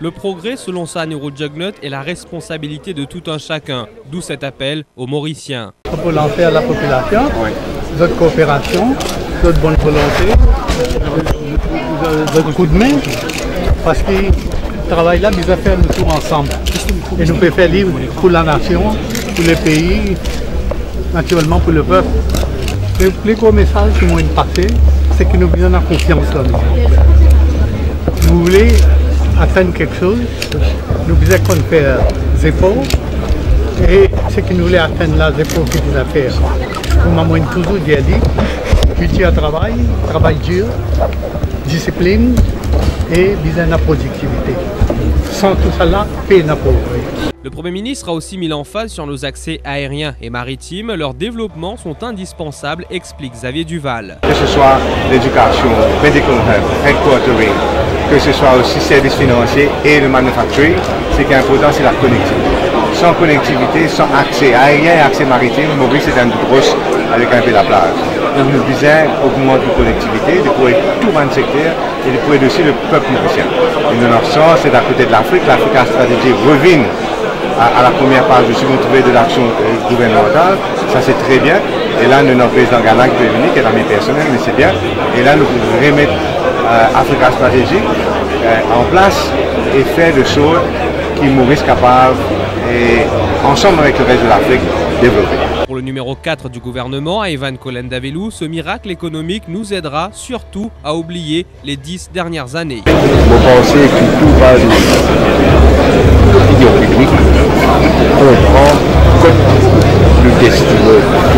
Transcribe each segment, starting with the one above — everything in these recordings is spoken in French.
Le progrès, selon Sani Jugnet, est la responsabilité de tout un chacun, d'où cet appel aux Mauriciens. Il faut lancer à la population, votre coopération, votre bonne volonté, votre coup de main, parce que le travail là, nous a fait le tour ensemble. Et nous pouvons faire libre pour la nation, pour le pays, naturellement pour le peuple. Le plus gros message que moi passer, c'est que nous avons confiance en nous. Nous voulons atteindre quelque chose, nous devons faire des efforts, et ce que nous voulons atteindre là, des efforts que nous devons faire. Comme moi toujours dit, multi à travail dur, discipline et besoin de productivité. Sans tout cela, paix n'a pas. Le Premier ministre a aussi mis l'emphase sur nos accès aériens et maritimes. Leurs développements sont indispensables, explique Xavier Duval. Que ce soit l'éducation, medical health, headquartering, que ce soit aussi services financiers et le manufacturing, ce qui est important, c'est la connectivité. Sans connectivité, sans accès aérien et accès maritime, Maurice est une grosse avec un peu la plage. Donc nous disons augmenter la connectivité, de pouvoir tout le secteur et de pouvoir aussi le peuple mauricien. Et dans notre sens, c'est à côté de l'Afrique, l'Africa Stratégie revient à la première page du second trouvé de l'action gouvernementale, ça c'est très bien. Et là, notre président Ghana qui peut venir, qui est l'ami personnel, mais c'est bien. Et là, nous pouvons remettre Africa Stratégie en place et faire des choses qui Maurice capable, et ensemble avec le reste de l'Afrique, développer. Pour le numéro 4 du gouvernement, Ivan Kolen-Davelou, ce miracle économique nous aidera surtout à oublier les 10 dernières années. Vous pensez que tout va de l'opinion publique comprend comme le destinée,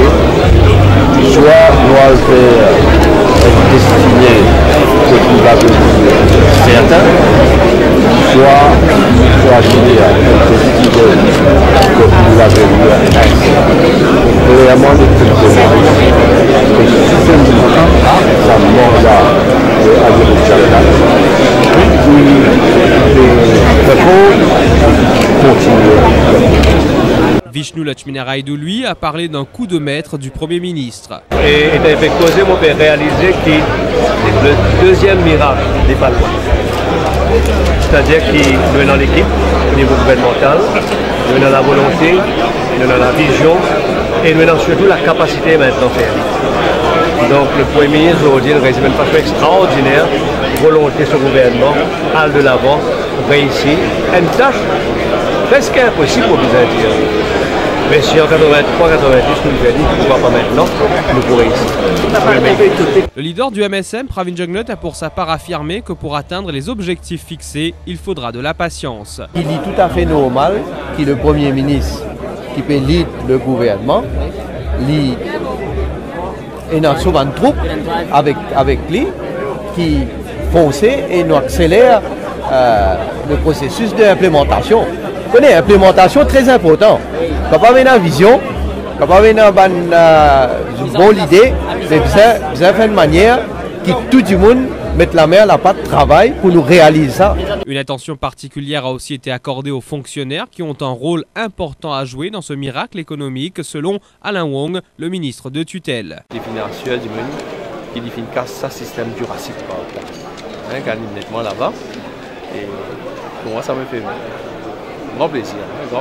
soit doit être destiné que tout va devenir certain, soit donner à un destiné que tout va devenir ainsi. Vraiment, le truc de Maurice, que seulement ça mandat de Azerbaïdjan. Puis les réponses continuent. Vishnu Lakshminarayalu, lui, a parlé d'un coup de maître du Premier ministre. Et avec causé, on peut réaliser que le deuxième miracle des Palois. C'est-à-dire qu'il nous est dans l'équipe au niveau gouvernemental, nous est dans la volonté, nous est dans la vision et nous est dans surtout la capacité maintenant de faire. Donc le Premier ministre aujourd'hui résime d'une façon extraordinaire, volonté sur le gouvernement, aller de l'avant, réussir, une tâche presque impossible pour bien dire. Mais si en 83, 90, nous nous dit pourquoi pas maintenant, nous pourrons réussir. Le leader du MSM, Pravin Jugnet, a pour sa part affirmé que pour atteindre les objectifs fixés, il faudra de la patience. Il est tout à fait normal que le Premier ministre qui peut lead le gouvernement, il a souvent une troupe avec lui qui fonce et nous accélère le processus d'implémentation. Une implémentation très importante. Quand on a une vision, quand on a une bonne idée, c'est bien fait de manière que tout le monde mette la main à la pâte de travail pour nous réaliser ça. Une attention particulière a aussi été accordée aux fonctionnaires qui ont un rôle important à jouer dans ce miracle économique, selon Alain Wong, le ministre de tutelle. Les financiers du monde qui définissent ça système jurassique par exemple. Nettement là-bas. Et pour moi, ça me fait un grand plaisir,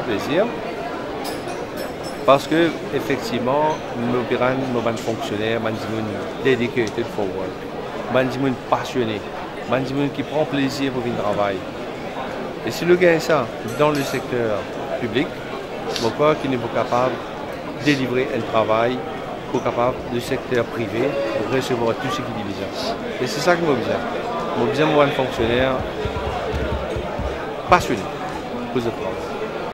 parce que effectivement, nos fonctionnaires, nos dédiés to forward, nos passionnés, nos qui prend plaisir pour venir travailler. Et si le gars est ça dans le secteur public, je crois qu'il n'est pas capable de délivrer un travail pour capable du secteur privé pour recevoir tout ce qui est divisé. Et c'est ça que moi besoin. Moi besoin de fonctionnaire passionné.